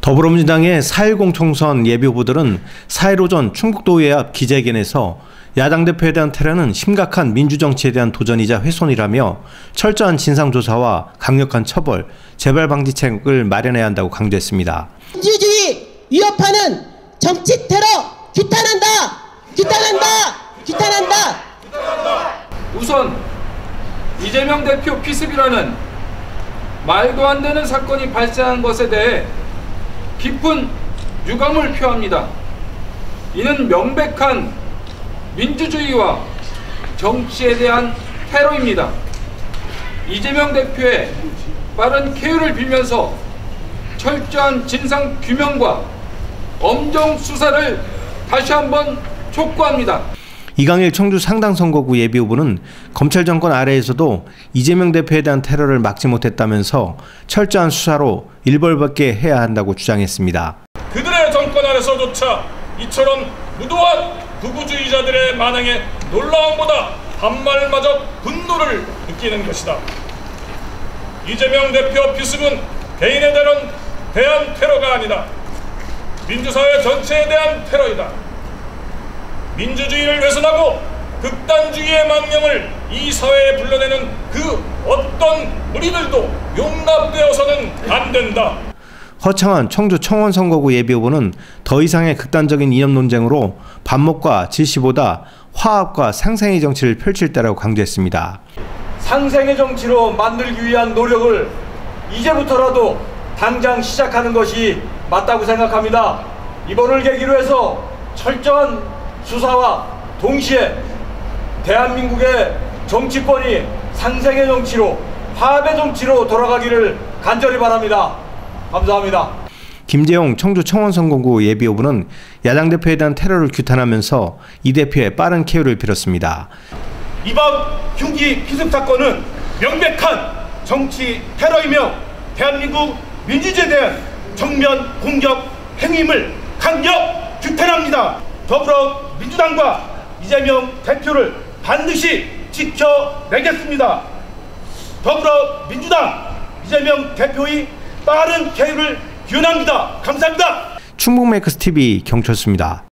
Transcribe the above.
더불어민주당의 4.10 총선 예비후보들은 4일 오전 충북도의회 앞 기자회견에서 야당 대표에 대한 테러는 심각한 민주정치에 대한 도전이자 훼손이라며 철저한 진상조사와 강력한 처벌, 재발 방지책을 마련해야 한다고 강조했습니다. 민주주의 위협하는 정치 테러 규탄한다! 규탄한다! 규탄한다! 우선 이재명 대표 피습이라는 말도 안 되는 사건이 발생한 것에 대해 깊은 유감을 표합니다. 이는 명백한 민주주의와 정치에 대한 테러입니다. 이재명 대표의 빠른 쾌유를 빌면서 철저한 진상 규명과 엄정 수사를 다시 한번 촉구합니다. 이강일 청주 상당선거구 예비후보는 검찰 정권 아래에서도 이재명 대표에 대한 테러를 막지 못했다면서 철저한 수사로 일벌받게 해야 한다고 주장했습니다. 그들의 정권 아래서조차 이처럼 무도한 극우주의자들의 만행에 놀라움보다 반말마저 분노를 느끼는 것이다. 이재명 대표 피습은 개인에 대한 테러가 아니다. 민주사회 전체에 대한 테러이다. 민주주의를 훼손하고 극단주의의 망령을 이 사회에 불러내는 그 어떤 무리들도 용납되어서는 안 된다. 허창한 청주 청원선거구 예비후보는 더 이상의 극단적인 이념 논쟁으로 반목과 질시보다 화합과 상생의 정치를 펼칠 때라고 강조했습니다. 상생의 정치로 만들기 위한 노력을 이제부터라도 당장 시작하는 것이 맞다고 생각합니다. 이번을 계기로 해서 철저한 수사와 동시에 대한민국의 정치권이 상생의 정치로 화합의 정치로 돌아가기를 간절히 바랍니다. 감사합니다. 김재용 청주 청원선거구 예비후보는 야당 대표에 대한 테러를 규탄하면서 이 대표의 빠른 쾌유를 빌었습니다. 이번 흉기 피습 사건은 명백한 정치 테러이며 대한민국 민주주의에 대한 정면 공격 행위임을 강력 규탄합니다. 더불어민주당과 이재명 대표를 반드시 지켜내겠습니다. 더불어민주당 이재명 대표의 빠른 쾌유를 기원합니다. 감사합니다. 충북메이커스TV 경철수입니다.